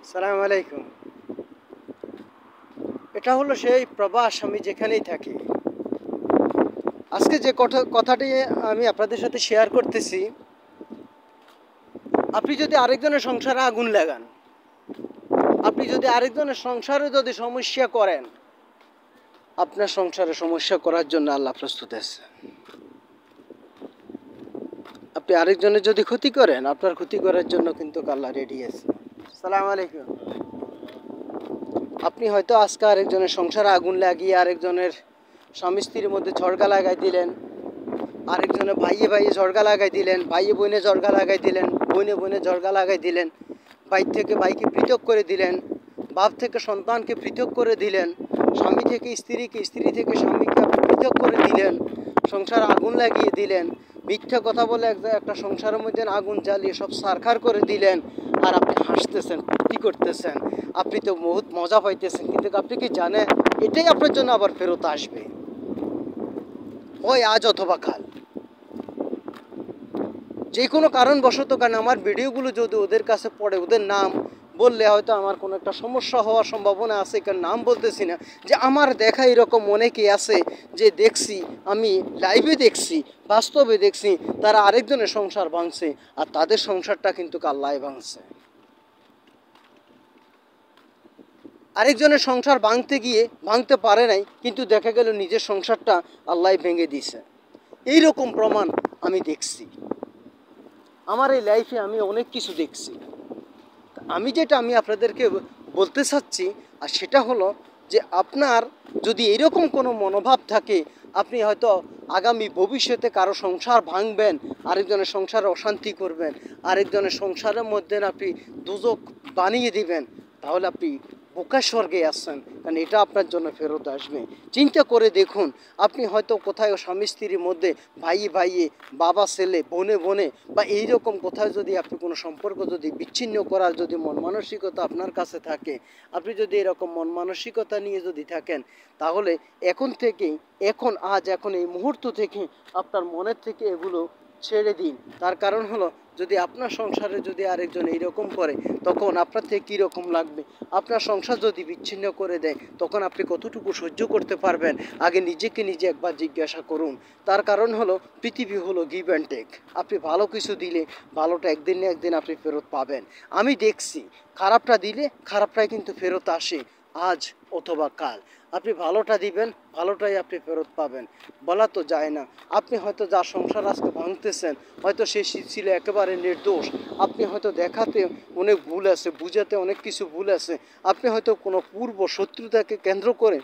সালাম আলাইকুম। এটা হলো সেই প্রবাস, আমি যেখানেই থাকি। আজকে যে কথাটি আমি আপনাদের সাথে শেয়ার করতেছি, আপনি যদি আরেকজনের সংসারে আগুন লাগান, আপনি যদি আরেকজনের সংসারে যদি সমস্যা করেন, আপনার সংসারে সমস্যা করার জন্য আল্লাহ প্রস্তুত আছে। আপনি আরেকজনের যদি ক্ষতি করেন, আপনার ক্ষতি করার জন্য কিন্তু আল্লাহ রেডি আছে। সালাম আলাইকুম। আপনি হয়তো আজকে আরেকজনের সংসারে আগুন লাগিয়ে আরেকজনের স্বামী স্ত্রীর মধ্যে ঝড়গা লাগাই দিলেন, আরেকজনে ভাইয়ে ভাইয়ে ঝড়গা লাগাই দিলেন, ভাইয়ে বোনে ঝড়গা লাগাই দিলেন, বোনে বোনে ঝড়গা লাগাই দিলেন, ভাই থেকে ভাইকে পৃথক করে দিলেন, বাপ থেকে সন্তানকে পৃথক করে দিলেন, স্বামী থেকে স্ত্রীকে, স্ত্রী থেকে স্বামীকে পৃথক করে দিলেন, সংসার আগুন লাগিয়ে দিলেন, মিথ্যা কথা বলে একটা সংসারের মধ্যে আগুন জ্বালিয়ে সব সারখার করে দিলেন। আর আপনি হাসতেছেন, কি করতেছেন, আপনি তো বহুত মজা পাইতেছেন, কিন্তু আপনি কি জানেন এটাই আপনার জন্য আবার ফেরত আসবে, হয় আজ অথবা কাল। যে কোনো কারণবশত, কারণ আমার ভিডিওগুলো যদি ওদের কাছে পড়ে, ওদের নাম বললে হয়তো আমার কোনো একটা সমস্যা হওয়ার সম্ভাবনা আছে, কারণ নাম বলতেছি না, যে আমার দেখা এরকম অনেকেই আছে যে দেখছি, আমি লাইভে দেখছি, বাস্তবে দেখছি, তারা আরেকজনের সংসার ভাঙছে, আর তাদের সংসারটা কিন্তু আল্লাহ ভাঙছে। আরেকজনের সংসার ভাঙতে গিয়ে ভাঙতে পারে নাই, কিন্তু দেখা গেল নিজের সংসারটা আল্লাহ ভেঙে দিয়েছে। এইরকম প্রমাণ আমি দেখছি আমার এই লাইফে, আমি অনেক কিছু দেখছি। আমি আপনাদেরকে বলতে চাচ্ছি, আর সেটা হলো যে আপনার যদি এরকম কোনো মনোভাব থাকে, আপনি হয়তো আগামী ভবিষ্যতে কারো সংসার ভাঙবেন, আরেকজনের সংসারে অশান্তি করবেন, আরেকজনের সংসারের মধ্যে আপনি দুজক বানিয়ে দিবেন, তাহলে আপনি বোকা স্বর্গে আসছেন, কারণ এটা আপনার জন্য ফেরত আসবে। চিন্তা করে দেখুন, আপনি হয়তো কোথাও স্বামী স্ত্রীর মধ্যে, ভাইয়ে ভাইয়ে, বাবা ছেলে, বোনে বোনে, বা এইরকম কোথাও যদি আপনি কোনো সম্পর্ক যদি বিচ্ছিন্ন করার যদি মন মানসিকতা আপনার কাছে থাকে, আপনি যদি এরকম মন মানসিকতা নিয়ে যদি থাকেন, তাহলে এখন থেকেই, এখন এই মুহূর্ত থেকে আপনার মনের থেকে এগুলো ছেড়ে দিন। তার কারণ হলো, যদি আপনার সংসারে যদি আরেকজন এইরকম করে, তখন আপনার থেকে কীরকম লাগবে। আপনার সংসার যদি বিচ্ছিন্ন করে দেয়, তখন আপনি কতটুকু সহ্য করতে পারবেন, আগে নিজেকে নিজে একবার জিজ্ঞাসা করুন। তার কারণ হলো, পৃথিবী হলো গিভ অ্যান্ড টেক। আপনি ভালো কিছু দিলে ভালোটা একদিন না একদিন আপনি ফেরত পাবেন। আমি দেখছি, খারাপটা দিলে খারাপটাই কিন্তু ফেরত আসে, আজ অথবা কাল। আপনি ভালোটা দিবেন, ভালোটাই আপনি ফেরত পাবেন। বলা তো যায় না, আপনি হয়তো যার সংসার আজকে ভাঙতেছেন, হয়তো সে ছিল একেবারে নির্দোষ, আপনি হয়তো দেখাতে অনেক ভুল আছে, বুঝাতে অনেক কিছু ভুল আছে, আপনি হয়তো কোনো পূর্ব শত্রুতাকে কেন্দ্র করে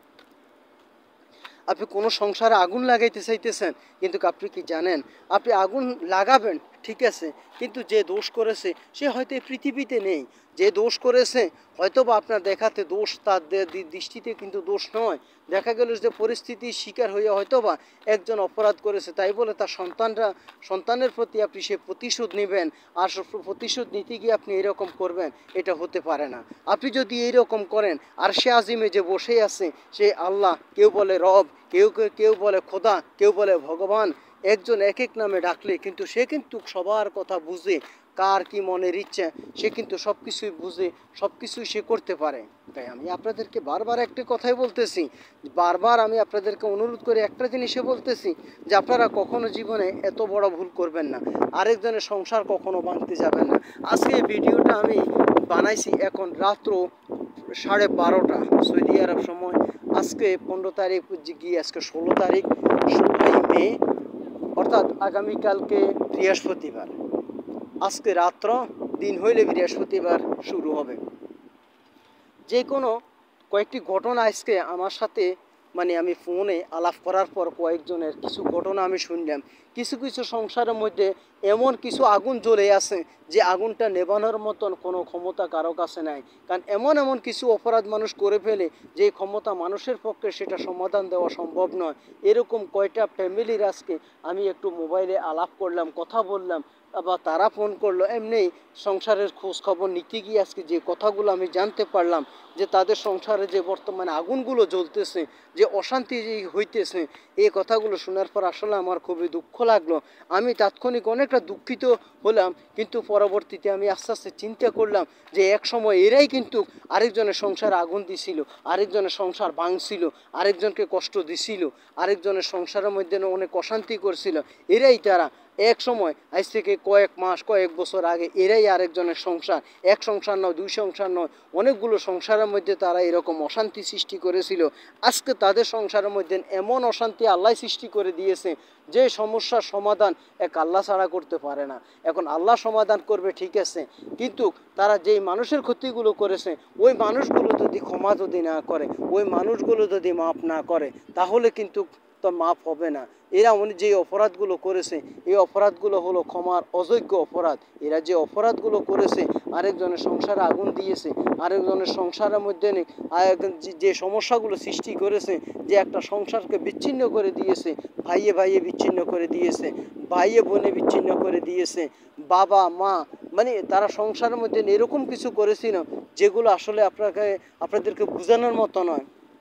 আপনি কোনো সংসারে আগুন লাগাইতে চাইতেছেন, কিন্তু আপনি কি জানেন, আপনি আগুন লাগাবেন ঠিক আছে, কিন্তু যে দোষ করেছে সে হয়তো এই পৃথিবীতে নেই। যে দোষ করেছে হয়তো বা আপনার দেখাতে দোষ, তার দৃষ্টিতে কিন্তু দোষ নয়। দেখা গেল যে পরিস্থিতির শিকার হয়ে হয়তো বা একজন অপরাধ করেছে, তাই বলে তার সন্তানের প্রতি আপনি সে প্রতিশোধ নেবেন, আর প্রতিশোধ নিতে গিয়ে আপনি এরকম করবেন, এটা হতে পারে না। আপনি যদি এইরকম করেন, আর সে আজিমে যে বসে আছে সে আল্লাহ, কেউ বলে রব, কেউ বলে খোদা, কেউ বলে ভগবান, একজন এক এক নামে ডাকলে কিন্তু সে কিন্তু সবার কথা বুঝে, কার কি মনের ইচ্ছা সে কিন্তু সব কিছুই বুঝে, সব কিছুই সে করতে পারে। তাই আমি আপনাদেরকে বারবার একটা কথাই বলতেছি, বারবার আমি আপনাদেরকে অনুরোধ করে একটা জিনিসে বলতেছি, যে আপনারা কখনো জীবনে এত বড় ভুল করবেন না, আরেকজনের সংসার কখনো ভাঙতে যাবেন না। আজকে এই ভিডিওটা আমি বানাইছি এখন রাত্র 12:30 সৌদি আরব সময়। আজকে 15 তারিখ গিয়ে আজকে 16 তারিখ, 16ই মে, অর্থাৎ আগামীকালকে বৃহস্পতিবার। আজকে রাত্র, দিন হইলে বৃহস্পতিবার শুরু হবে। যে কোনো কয়েকটি ঘটনা আজকে আমার সাথে, আমি ফোনে আলাপ করার পর কয়েকজনের কিছু ঘটনা আমি শুনলাম। কিছু কিছু সংসারের মধ্যে এমন কিছু আগুন জ্বলে আছে, যে আগুনটা নেভানোর মতন কোনো ক্ষমতা কারো কাছে নাই। কারণ এমন কিছু অপরাধ মানুষ করে ফেলে, যে ক্ষমতা মানুষের পক্ষে সেটা সমাধান দেওয়া সম্ভব নয়। এরকম কয়টা ফ্যামিলির আজকে আমি একটু মোবাইলে আলাপ করলাম, কথা বললাম, বা তারা ফোন করলো, এমনি সংসারের খোঁজ খবর নিতে গিয়ে আজকে যে কথাগুলো আমি জানতে পারলাম, যে তাদের সংসারে যে বর্তমানে আগুনগুলো জ্বলতেছে, যে অশান্তি যে হইতেছে, এই কথাগুলো শোনার পর আসলে আমার খুবই দুঃখ লাগলো। আমি তাৎক্ষণিক অনেকটা দুঃখিত হলাম, কিন্তু পরবর্তীতে আমি আস্তে আস্তে চিন্তা করলাম যে এক সময় এরাই কিন্তু আরেকজনের সংসারে আগুন দিছিল, আরেকজনের সংসার ভাঙছিল, আরেকজনকে কষ্ট দিছিল, আরেকজনের সংসারের মধ্যে অনেক অশান্তি করছিল। এরাই তারা এক সময়, আজ থেকে কয়েক মাস কয়েক বছর আগে, এরাই আরেকজনের সংসার, এক সংসার নয়, দুই সংসার নয়, অনেকগুলো সংসারের মধ্যে তারা এরকম অশান্তি সৃষ্টি করেছিল। আজকে তাদের সংসারের মধ্যে এমন অশান্তি আল্লাহ সৃষ্টি করে দিয়েছে, যে সমস্যার সমাধান এক আল্লাহ ছাড়া করতে পারে না। এখন আল্লাহ সমাধান করবে ঠিক আছে, কিন্তু তারা যেই মানুষের ক্ষতিগুলো করেছে, ওই মানুষগুলো যদি ক্ষমা যদি না করে, ওই মানুষগুলো যদি মাফ না করে, তাহলে কিন্তু তো মাফ হবে না। এরা যে অপরাধগুলো করেছে, এই অপরাধগুলো হলো ক্ষমার অযোগ্য অপরাধ। এরা যে অপরাধগুলো করেছে, আরেকজনের সংসারে আগুন দিয়েছে, আরেকজনের সংসারের মধ্যে যে সমস্যাগুলো সৃষ্টি করেছে, যে একটা সংসারকে বিচ্ছিন্ন করে দিয়েছে, ভাইয়ে ভাইয়ে বিচ্ছিন্ন করে দিয়েছে, ভাইয়ে বোনে বিচ্ছিন্ন করে দিয়েছে, বাবা মা, মানে তারা সংসারের মধ্যে এরকম কিছু করেছিল যেগুলো আসলে আপনাদেরকে বোঝানোর মতো নয়।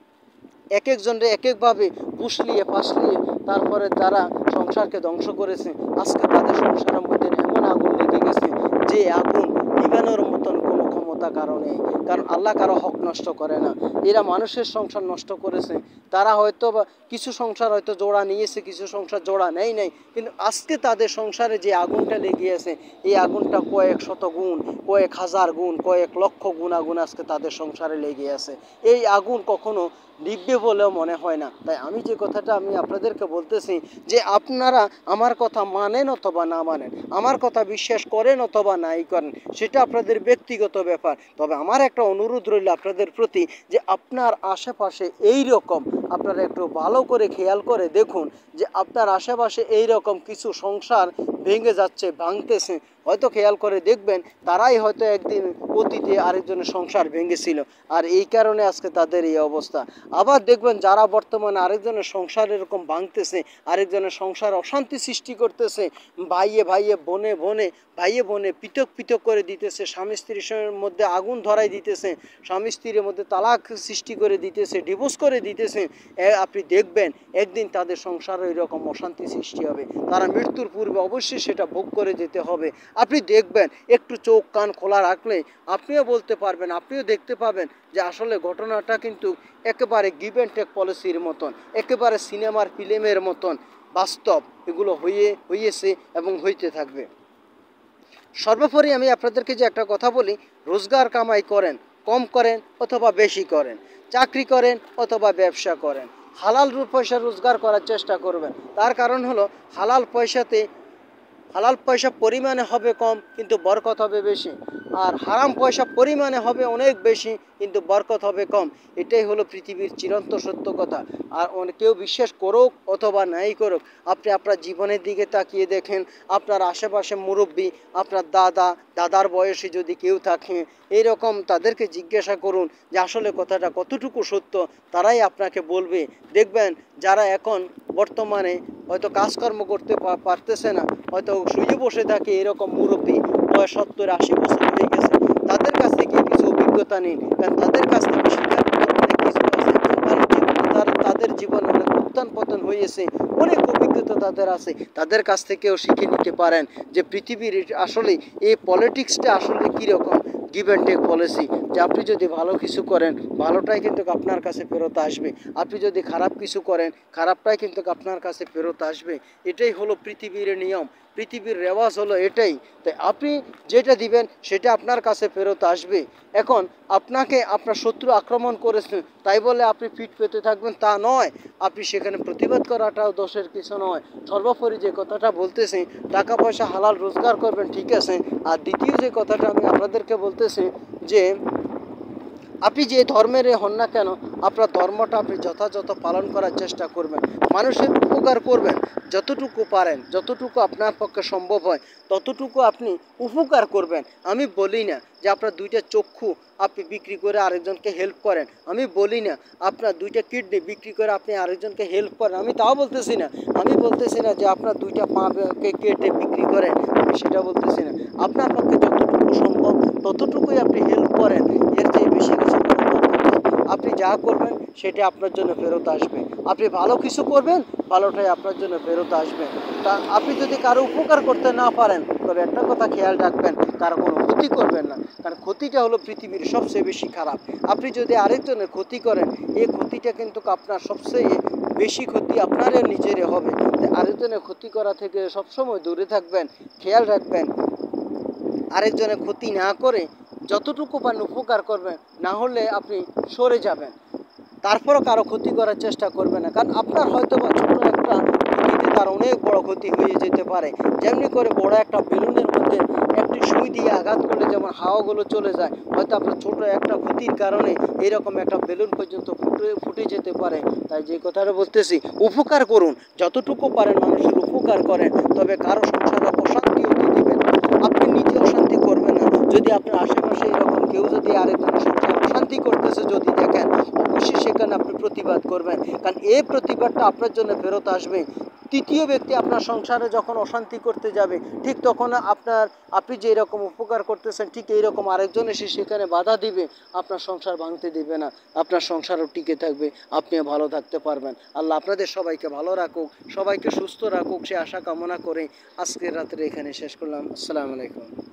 এক একজনরে এক একভাবে পুষলিয়ে পাশলিয়ে তারপরে তারা সংসারকে ধ্বংস করেছে। আজকে তাদের সংসারের মধ্যে এমন আগুন লেগে গেছে, যে আগুন নিভানোর মতন কোনো ক্ষমতা কারো নেই, কারণ আল্লাহ কারো হক নষ্ট করে না। এরা মানুষের সংসার নষ্ট করেছে। তারা হয়তো বা কিছু সংসার হয়তো জোড়া নিয়েছে, কিছু সংসার জোড়া নেই নাই, কিন্তু আজকে তাদের সংসারে যে আগুনটা লেগে আছে, এই আগুনটা কয়েক শত গুণ, কয়েক হাজার গুণ, কয়েক লক্ষ গুণ আগুন আজকে তাদের সংসারে লেগে আছে। এই আগুন কখনো নিভবে বলেও মনে হয় না। তাই আমি যে কথাটা আমি আপনাদেরকে বলতেছি, যে আপনারা আমার কথা মানেন অথবা না মানেন, আমার কথা বিশ্বাস করেন অথবা নাই করেন, সেটা আপনাদের ব্যক্তিগত ব্যাপার। তবে আমার একটা অনুরোধ রইল আপনাদের প্রতি, যে আপনার আশেপাশে এই রকম আপনারা একটু ভালো করে খেয়াল করে দেখুন, যে আপনার আশেপাশে এই রকম কিছু সংসার ভেঙে যাচ্ছে, ভাঙতেছে, হয়তো খেয়াল করে দেখবেন তারাই হয়তো একদিন অতীতে আরেকজনের সংসার ভেঙেছিল, আর এই কারণে আজকে তাদের এই অবস্থা। আবার দেখবেন যারা বর্তমানে আরেকজনের সংসার এরকম ভাঙতেছে, আরেকজনের সংসার অশান্তি সৃষ্টি করতেছে, ভাইয়ে ভাইয়ে বোনে বোনে ভাইয়ে বোনে পৃথক পৃথক করে দিতেছে, স্বামী স্ত্রীর মধ্যে আগুন ধরাই দিতেছে, স্বামী স্ত্রীর মধ্যে তালাক সৃষ্টি করে দিতেছে, ডিভোর্স করে দিতেছে, আপনি দেখবেন একদিন তাদের সংসারে এরকম অশান্তি সৃষ্টি হবে। তারা মৃত্যুর পূর্বে অবশ্যই সেটা ভোগ করে যেতে হবে। আপনি দেখবেন, একটু চোখ কান খোলা রাখলে আপনিও বলতে পারবেন, আপনিও দেখতে পাবেন যে আসলে ঘটনাটা কিন্তু একেবারে গিভ অ্যান্ড টেক পলিসির মতন, একেবারে সিনেমার ফিল্মের মতন বাস্তব এগুলো হয়েছে এবং হইতে থাকবে। সর্বোপরি আমি আপনাদেরকে যে একটা কথা বলি, রোজগার কামাই করেন, কম করেন অথবা বেশি করেন, চাকরি করেন অথবা ব্যবসা করেন, হালাল পয়সা রোজগার করার চেষ্টা করবেন। তার কারণ হলো হালাল পয়সা পরিমাণে হবে কম, কিন্তু বরকত হবে বেশি, আর হারাম পয়সা পরিমাণে হবে অনেক বেশি, কিন্তু বরকত হবে কম। এটাই হলো পৃথিবীর চিরন্ত সত্য কথা। আর কেউ বিশ্বাস করুক অথবা নাই করুক, আপনি আপনার জীবনের দিকে তাকিয়ে দেখেন, আপনার আশেপাশে মুরব্বী, আপনার দাদার বয়সী যদি কেউ থাকে, এইরকম তাদেরকে জিজ্ঞাসা করুন যে আসলে কথাটা কতটুকু সত্য, তারাই আপনাকে বলবে। দেখবেন যারা এখন বর্তমানে হয়তো কাজকর্ম করতে পারতেছে না, হয়তো শুয়ে বসে থাকে, এরকম মুরব্বী বয়স 70-80 বছর হয়ে গেছে, তাদের কাছ থেকে কিছু অভিজ্ঞতা নিন, কারণ তাদের কাছ থেকে শিক্ষার অনেক কিছু আছে। কারণ তাদের জীবনে অনেক উত্থান পতন হয়েছে, অনেক অভিজ্ঞতা তাদের আছে, তাদের কাছ থেকেও শিখে নিতে পারেন যে পৃথিবীর আসলে এই পলিটিক্সটা আসলে কীরকম, গিভ অ্যান্ড টেক পলিসি। যে আপনি যদি ভালো কিছু করেন, ভালোটাই কিন্তু আপনার কাছে ফেরত আসবে, আপনি যদি খারাপ কিছু করেন, খারাপটাই কিন্তু আপনার কাছে ফেরত আসবে। এটাই হলো পৃথিবীর নিয়ম, পৃথিবীর রেওয়াজ হলো এটাই। তাই আপনি যেটা দিবেন সেটা আপনার কাছে ফেরত আসবে। এখন আপনাকে আপনার শত্রু আক্রমণ করেছে তাই বলে আপনি পিঠ পেতে থাকবেন তা নয়, আপনি সেখানে প্রতিবাদ করাটাও দোষের কিছু নয়। সর্বোপরি যে কথাটা বলতেছি, টাকা পয়সা হালাল রোজগার করবেন, ঠিক আছে। আর দ্বিতীয় যে কথাটা আমি আপনাদেরকে বলতেছি, যে আপনি যে ধর্মের হন না কেন, আপনার ধর্মটা আপনি যথাযথ পালন করার চেষ্টা করবেন, মানুষের উপকার করবেন, যতটুকু পারেন, যতটুকু আপনার পক্ষে সম্ভব হয় ততটুকু আপনি উপকার করবেন। আমি বলি না যে আপনার দুইটা চক্ষু আপনি বিক্রি করে আরেকজনকে হেল্প করেন, আমি বলি না আপনার দুইটা কিডনি বিক্রি করে আপনি আরেকজনকে হেল্প করেন, আমি তাও বলতেছি না। আমি বলতেছি না যে আপনার দুইটা পাকে কেটে বিক্রি করেন, আমি সেটা বলতেছি না, আপনার পক্ষে যতটুকু সম্ভব ততটুকুই আপনি হেল্প করেন। এর চেয়ে বেশি কিছু করার দরকার নেই। আপনি যা করবেন সেটা আপনার জন্য ফেরত আসবে। আপনি ভালো কিছু করবেন, ভালোটাই আপনার জন্য ফেরত আসবে। তা আপনি যদি কারো উপকার করতে না পারেন, তবে একটা কথা খেয়াল রাখবেন, কারো কোনো ক্ষতি করবেন না। কারণ ক্ষতিটা হলো পৃথিবীর সবচেয়ে বেশি খারাপ। আপনি যদি আরেকজনের ক্ষতি করেন, এই ক্ষতিটা কিন্তু আপনার সবচেয়ে বেশি ক্ষতি আপনার নিজেরই হবে। তাই আরেকজনের ক্ষতি করা থেকে সবসময় দূরে থাকবেন। খেয়াল রাখবেন আরেকজনের ক্ষতি না করে যতটুকু পারেন উপকার করবেন, না হলে আপনি সরে যাবেন। তারপরও কারো ক্ষতি করার চেষ্টা করবে না, কারণ আপনার হয়তো বা ছোট একটা ক্ষতিতে তার অনেক বড় ক্ষতি হয়ে যেতে পারে। যেমনি করে বড় একটা বেলুনের মধ্যে একটি সুই দিয়ে আঘাত করলে যেমন হাওয়াগুলো চলে যায়, হয়তো আপনার ছোট একটা ক্ষতির কারণে এরকম একটা বেলুন পর্যন্ত ফুটে যেতে পারে। তাই যে কথাটা বলতেছি, উপকার করুন, যতটুকু পারেন মানুষের উপকার করেন, তবে কারো সংসারে অশান্তি হতে দিবেন না। আপনি নিজে অশান্তি করবেন না। যদি আপনার আশেপাশে এরকম কেউ যদি আরেকজনের সংসার অশান্তি করতেছে যদি দেখেন, অবশ্যই সেখানে আপনি প্রতিবাদ করবেন, কারণ এই প্রতিবাদটা আপনার জন্য ফেরত আসবে। তৃতীয় ব্যক্তি আপনার সংসারে যখন অশান্তি করতে যাবে, ঠিক তখন আপনি যে এরকম উপকার করতেছেন, ঠিক এইরকম আরেকজন এসে সেখানে বাধা দিবে, আপনার সংসার ভাঙতে দিবে না, আপনার সংসারও টিকে থাকবে, আপনিও ভালো থাকতে পারবেন। আল্লাহ আপনাদের সবাইকে ভালো রাখুক, সবাইকে সুস্থ রাখুক, সে আশা কামনা করে আজকের রাত্রে এখানে শেষ করলাম। আসসালামু আলাইকুম।